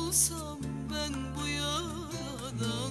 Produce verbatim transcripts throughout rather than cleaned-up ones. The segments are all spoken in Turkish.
kurtulsam ben bu yaradan,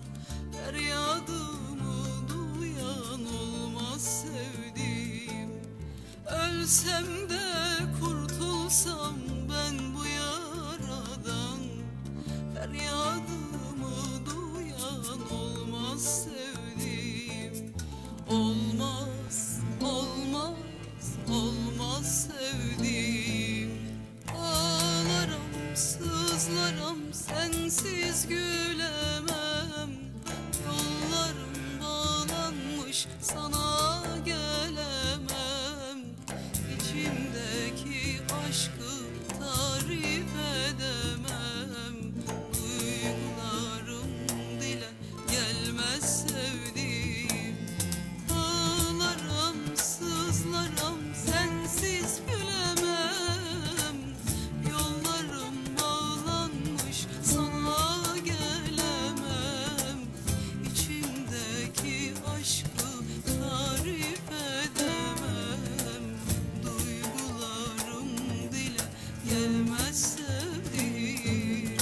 feryadımı duyan olmaz sevdiğim. Ölsem de kurtulsam ben bu yaradan, feryadımı duyan olmaz sevdiğim. Olmaz, olmaz, olmaz sevdiğim. Ağlarım, sızlarım, sensiz gülemem. Yollarım bağlanmış, sana gelemem. İçimdeki aşkı tarif edemem. Duygularım dile gelmez sevdiğim. Ağlarım, sızlarım, sensiz gülemem. Yollarım bağlanmış, sana gelemem. İçimdeki aşkı tarif edemem. Duygularım dile gelmez sevdiğim.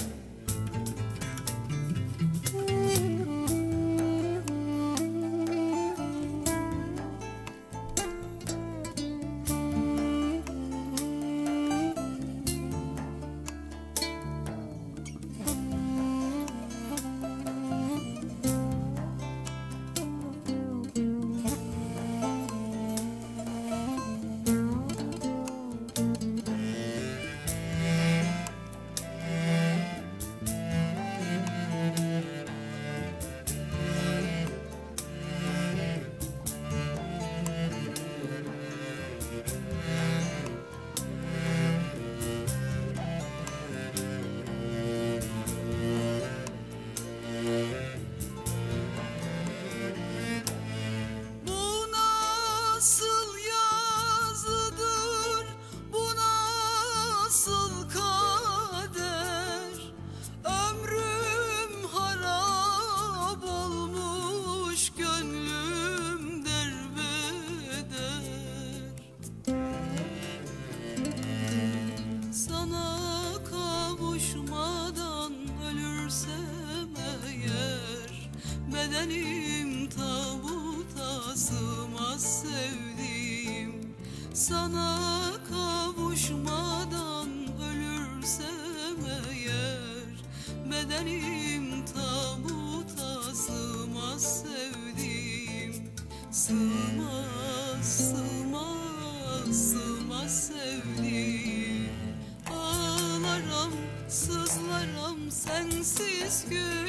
Bu nasıl yazıdır, bu nasıl kader? Ömrüm harap olmuş, gönlüm derbeder. Sana kavuşmadan ölürsem eğer, bedenim tabuta sığmaz sevdiğim. Sana kavuşmadan ölürsem eğer, bedenim tabuta sığmaz sevdiğim. Sığmaz, sığmaz, sığmaz sevdiğim. Ağlarım, sızlarım, sensiz gün